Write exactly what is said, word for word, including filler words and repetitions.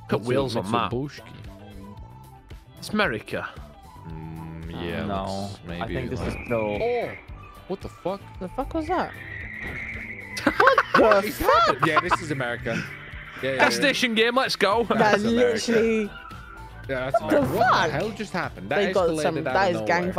Got wheels on map. Mitsubishi. It's America. Mm, yeah. No, looks maybe I think this like... is still. Oh, what the fuck? The fuck was that? What is happening? Yeah, this is America. Yeah, yeah, Gas yeah. station game. Let's go. That's America. literally. Yeah, that's The America. What fuck? the hell just happened? That They got escalated some. out That of is nowhere. gang